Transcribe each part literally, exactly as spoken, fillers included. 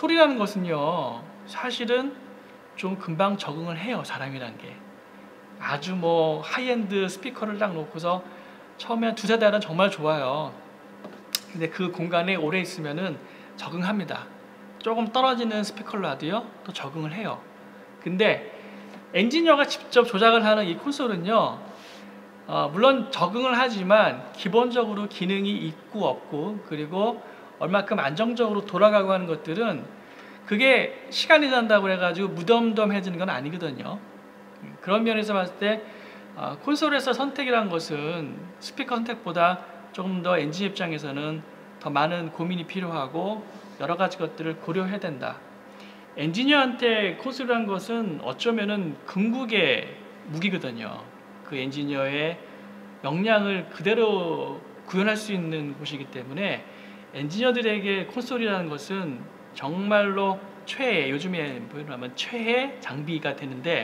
소리라는 것은요, 사실은 좀 금방 적응을 해요. 사람이란 게 아주 뭐 하이엔드 스피커를 딱 놓고서 처음에 한 두세 달은 정말 좋아요. 근데 그 공간에 오래 있으면은 적응합니다. 조금 떨어지는 스피커를 놔도요 또 적응을 해요. 근데 엔지니어가 직접 조작을 하는 이 콘솔은요, 어, 물론 적응을 하지만 기본적으로 기능이 있고 없고, 그리고 얼마큼 안정적으로 돌아가고 하는 것들은 그게 시간이 지난다고 해가지고 무덤덤해지는 건 아니거든요. 그런 면에서 봤을 때 어, 콘솔에서 선택이라는 것은 스피커 선택보다 조금 더 엔지니어 입장에서는 더 많은 고민이 필요하고 여러 가지 것들을 고려해야 된다. 엔지니어한테 콘솔이라는 것은 어쩌면은 궁극의 무기거든요. 그 엔지니어의 역량을 그대로 구현할 수 있는 곳이기 때문에 엔지니어들에게 콘솔이라는 것은 정말로 최애, 요즘에 보면 최애 장비가 되는데,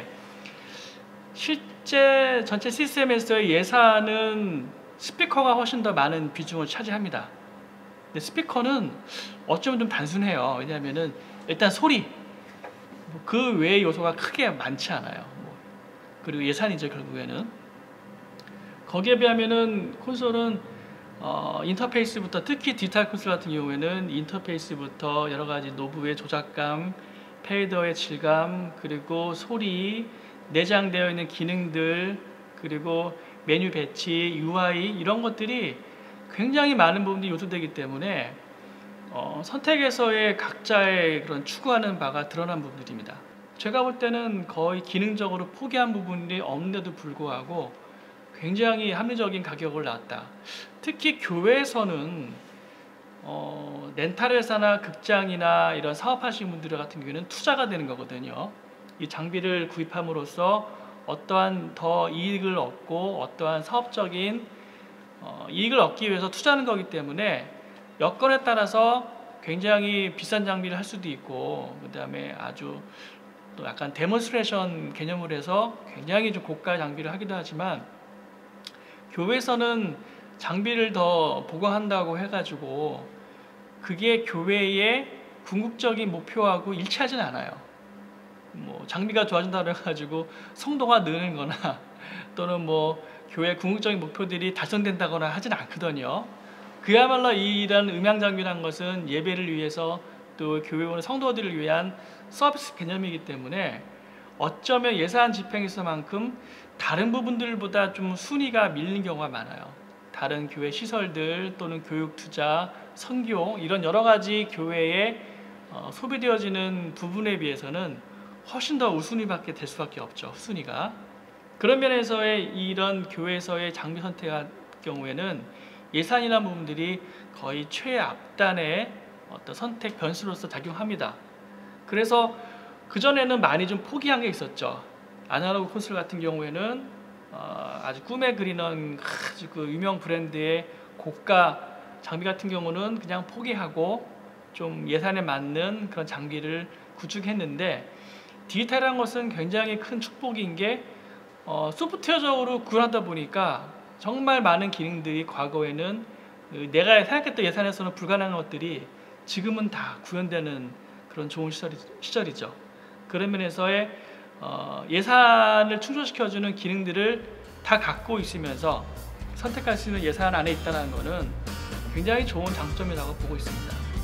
실제 전체 시스템에서의 예산은 스피커가 훨씬 더 많은 비중을 차지합니다. 근데 스피커는 어쩌면 좀 단순해요. 왜냐하면은 일단 소리, 그 외의 요소가 크게 많지 않아요. 그리고 예산이죠, 결국에는. 거기에 비하면은 콘솔은 어, 인터페이스부터, 특히 디지털 콘솔 같은 경우에는 인터페이스부터 여러 가지 노브의 조작감, 페이더의 질감, 그리고 소리, 내장되어 있는 기능들, 그리고 메뉴 배치, 유아이, 이런 것들이 굉장히 많은 부분들이 요소되기 때문에 어, 선택에서의 각자의 그런 추구하는 바가 드러난 부분들입니다. 제가 볼 때는 거의 기능적으로 포기한 부분이 없는데도 불구하고 굉장히 합리적인 가격을 나왔다. 특히 교회에서는 어, 렌탈 회사나 극장이나 이런 사업하시는 분들 같은 경우에는 투자가 되는 거거든요. 이 장비를 구입함으로써 어떠한 더 이익을 얻고 어떠한 사업적인 어, 이익을 얻기 위해서 투자하는 거기 때문에 여건에 따라서 굉장히 비싼 장비를 할 수도 있고, 그 다음에 아주 또 약간 데몬스트레이션 개념으로 해서 굉장히 좀 고가 장비를 하기도 하지만, 교회에서는 장비를 더 보강한다고 해가지고 그게 교회의 궁극적인 목표하고 일치하진 않아요. 뭐 장비가 좋아진다고 해가지고 성도가 느는 거나 또는 뭐 교회 궁극적인 목표들이 달성된다거나 하진 않거든요. 그야말로 이런 음향 장비라는 것은 예배를 위해서 또 교회 오는 성도들을 위한 서비스 개념이기 때문에 어쩌면 예산 집행에서만큼 다른 부분들보다 좀 순위가 밀리는 경우가 많아요. 다른 교회 시설들 또는 교육 투자, 선교, 이런 여러 가지 교회에 어, 소비되어지는 부분에 비해서는 훨씬 더 우순위밖에 될 수밖에 없죠. 순위가. 그런 면에서의 이런 교회에서의 장비 선택 같은 경우에는 예산이라는 부분들이 거의 최앞단의 어떤 선택 변수로서 작용합니다. 그래서 그전에는 많이 좀 포기한 게 있었죠. 아날로그 콘솔 같은 경우에는 어, 아주 꿈에 그리는 아주 그 유명 브랜드의 고가 장비 같은 경우는 그냥 포기하고 좀 예산에 맞는 그런 장비를 구축했는데, 디지털이라는 것은 굉장히 큰 축복인 게 어, 소프트웨어적으로 구현하다 보니까 정말 많은 기능들이 과거에는 내가 생각했던 예산에서는 불가능한 것들이 지금은 다 구현되는 그런 좋은 시절이, 시절이죠. 그런 면에서의 어, 예산을 충족시켜주는 기능들을 다 갖고 있으면서 선택할 수 있는 예산 안에 있다는 것은 굉장히 좋은 장점이라고 보고 있습니다.